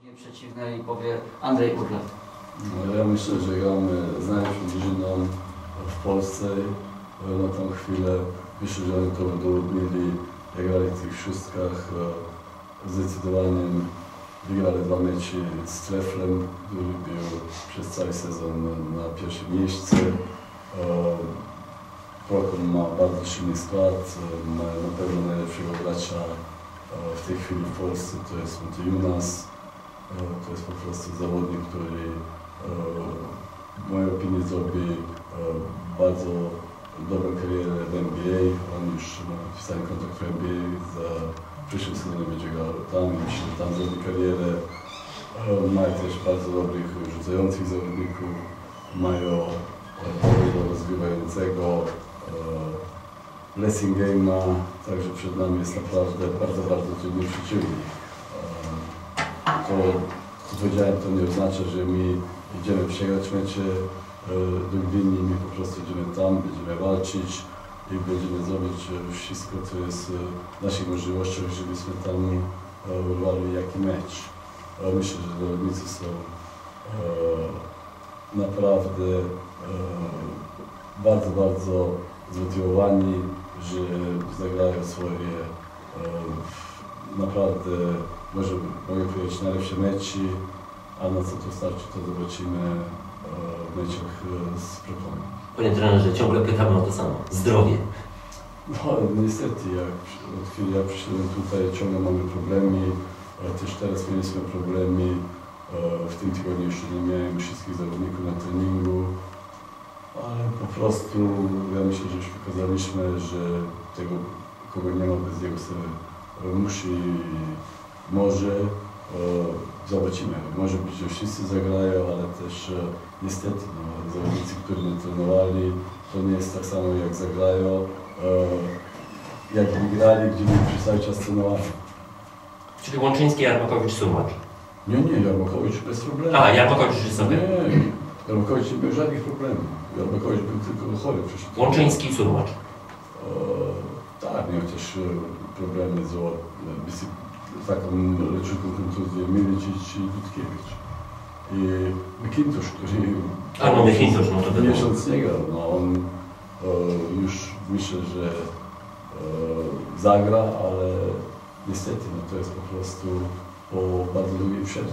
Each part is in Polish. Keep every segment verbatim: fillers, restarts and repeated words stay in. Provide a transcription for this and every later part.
drużynie przeciwnej powie Andrzej Urlew. No, ja myślę, że gramy z najlepszą drużyną w Polsce na tą chwilę. Myślę, że oni to udowodnili, jak grali w tych szóstkach. Zdecydowanie wygrali dwa mecze z Treflem, który był przez cały sezon na pierwszym miejscu. Prokom ma bardzo silny skład, ma na pewno najlepszego gracza w tej chwili w Polsce, to jest Montejunas. To jest po prostu zawodnik, który w mojej opinii zrobi bardzo dobrą karierę w N B A. On już ma wpisany kontrakt w N B A, za przyszły sezon będzie grał tam i myślę, że tam zrobi karierę. Mają też bardzo dobrych rzucających zawodników, mają dobrego rozgrywającego, blessing game ma, także przed nami jest naprawdę bardzo, bardzo trudny przeciwnik. To, co powiedziałem, to nie oznacza, że my idziemy przegrać mecze do Gdyni, my po prostu idziemy tam, będziemy walczyć i będziemy zrobić wszystko, co jest w naszych możliwościach, żebyśmy tam urwali jaki mecz. Myślę, że zawodnicy są naprawdę bardzo, bardzo zmotywowani, że zagrają swoje naprawdę, może mogę powiedzieć, najlepsze mecze, a na co to starczy, to zobaczymy w meczach z Prokomem. Panie trenerze, ciągle pytamy o to samo. Zdrowie. No niestety, jak od chwili jak przyszedłem tutaj, ciągle mamy problemy, też teraz mieliśmy problemy. W tym tygodniu jeszcze nie miałem wszystkich zawodników na treningu, ale po prostu ja myślę, że już pokazaliśmy, że tego, kogo nie ma, bez niego sobie musi, może, zobaczymy, może być, że wszyscy zagrają, ale też niestety no, zawodnicy, którzy nie trenowali, to nie jest tak samo jak zagrają, jakby grali, gdzie byli przez cały czas trenowani. Czyli Łączyński, Jarmakowicz, Surmacz. Nie, nie, Jarmakowicz bez problemu. A, Jarmakowicz już sobie. Nie, Jarmakowicz nie miał żadnych problemów. Jarmakowicz był tylko chory. Łączyński i Surmacz. Tak, miał też problemy z, z taką leczutką kontuzję Milicic i Dudkiewicz. I McIntosh, który A no McIntosh, no to miesiąc nie grał. No, on e, już myślę, że e, zagra, ale niestety no, to jest po prostu po bardzo długiej przerwie.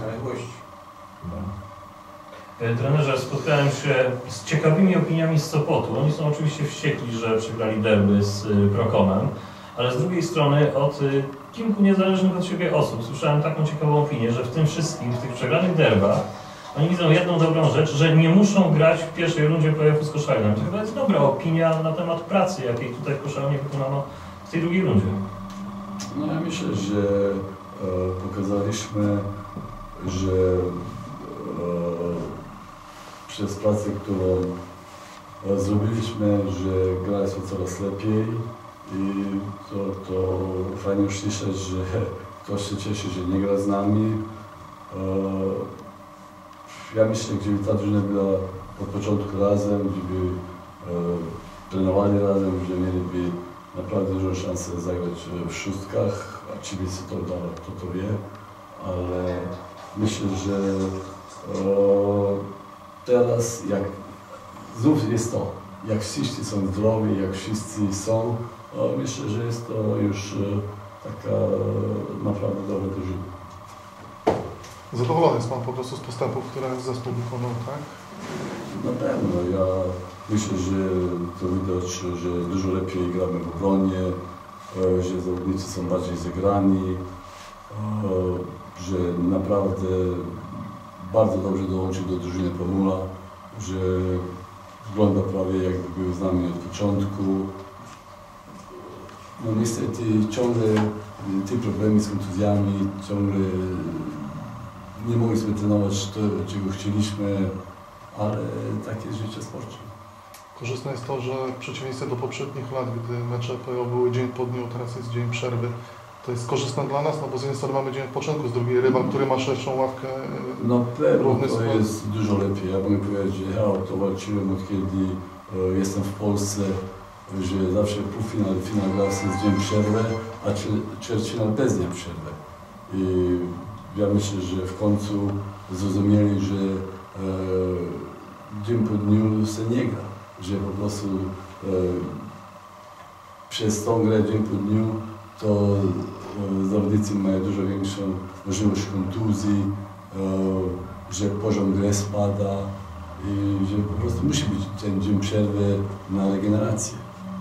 Trenerze, spotkałem się z ciekawymi opiniami z Sopotu. Oni są oczywiście wściekli, że przegrali derby z Prokomem, ale z drugiej strony od kilku niezależnych od siebie osób słyszałem taką ciekawą opinię, że w tym wszystkim, w tych przegranych derbach, oni widzą jedną dobrą rzecz, że nie muszą grać w pierwszej rundzie play-offu z Koszalinem. To chyba jest dobra opinia na temat pracy, jakiej tutaj w Koszalinie wykonano w tej drugiej rundzie. No ja myślę, że e, pokazaliśmy, że e, przez pracę, którą e, zrobiliśmy, że graliśmy coraz lepiej i to, to fajnie już słyszeć, że ktoś się cieszy, że nie gra z nami. E, ja myślę, że gdyby ta drużyna była od początku razem, gdyby e, trenowali razem, że mieliby naprawdę dużą szansę zagrać w szóstkach, a czy by się to udało, kto to wie, ale myślę, że e, teraz jak znów jest to, jak wszyscy są zdrowi, jak wszyscy są, e, myślę, że jest to już e, taka e, naprawdę dobra drużyna. Zadowolony jest Pan po prostu z postępów, które zespół wykonał, tak? Na pewno. Ja myślę, że to widać, że dużo lepiej gramy w obronie, że zawodnicy są bardziej zagrani, że naprawdę bardzo dobrze dołączył do drużyny Pamula, że wygląda prawie jakby był z nami od początku. No niestety ciągle te problemy z kontuzjami, ciągle nie mogliśmy trenować to, czego chcieliśmy, ale takie jest życie sporcie. Korzystne jest to, że w przeciwieństwie do poprzednich lat, gdy mecze play-off były dzień po dniu, teraz jest dzień przerwy. To jest korzystne dla nas, no bo z jednej strony mamy dzień odpoczynku, z drugiej rywal, który ma szerszą ławkę. No pewno, to skład. Jest dużo lepiej. Ja mogę powiedzieć, że ja o to walczyłem od kiedy e, jestem w Polsce, że zawsze półfinał i finał gra jest dzień przerwy, a ćwierćfinał bez dnia przerwy. I ja myślę, że w końcu zrozumieli, że e, dzień po dniu się nie gra, że po prostu e, przez tą grę dzień po dniu to e, zawodnicy mają dużo większą możliwość kontuzji, e, że poziom gry spada i że po prostu musi być ten dzień przerwy na regenerację.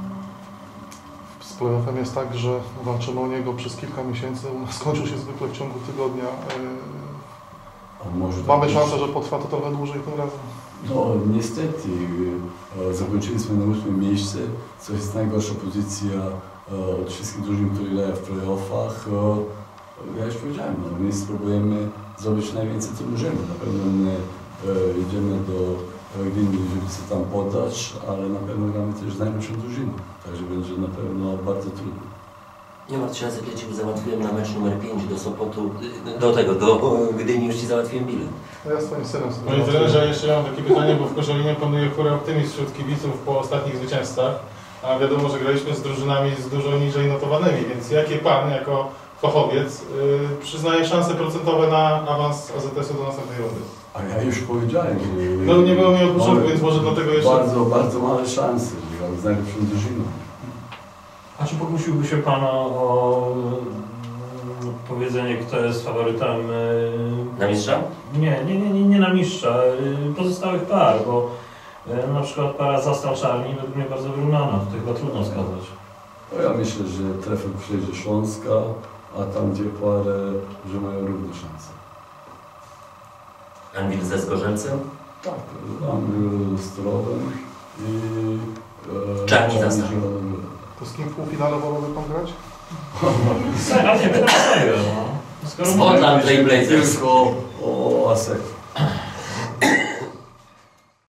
Z playoffem jest tak, że walczymy o niego przez kilka miesięcy, u nas kończył się zwykle w ciągu tygodnia. A może Mamy tak szansę, być? że potrwa to trochę dłużej tym razem. No niestety, e, zakończyliśmy na ósmym miejscu, co jest najgorsza pozycja e, od wszystkich drużyn, które grają w playoffach. E, ja już powiedziałem, no, my spróbujemy zrobić najwięcej, co możemy. Na pewno nie e, idziemy do Gdyni, żeby się tam podać, ale na pewno gramy też z najlepszą drużyną, także będzie na pewno bardzo trudno. Nie martw się, Jacek, ja Ci załatwiłem na mecz numer pięć do Sopotu, do tego, do Gdyni już Ci załatwiłem bilet. No ja swoim synem sobie Panie trenerze, jeszcze mam takie pytanie, bo w Koszalinie panuje chory optymizm wśród kibiców po ostatnich zwycięstwach, a wiadomo, że graliśmy z drużynami z dużo niżej notowanymi, więc jakie Pan jako fachowiec yy, przyznaje szanse procentowe na awans A Z S-u do następnej rundy? A ja już powiedziałem, że... No nie było mi od początku, mamy więc może dlatego jeszcze... Bardzo, bardzo małe szanse, że gramy z najlepszą drużyną. A czy pokusiłby się Pan o mm, powiedzenie, kto jest faworytem? y, Na mistrza? Nie, nie, nie, nie, nie na mistrza, y, pozostałych par, bo y, na przykład para Zastal-Czarni według mnie bardzo wyrównana, tutaj chyba trudno wskazać. No ja myślę, że trefem przyjedzie Śląska, a tam gdzie parę, że mają równe szanse. Anwil ze Zgorzelcem? Tak, Anwil z Turowem i... E, Czarni Zastal. Zielony. To z kim w półfinale wolałby Pan grać? A nie, pytam swojego, no. Skoro Spotland mówię, Trailblazers. Tylko o Aseku.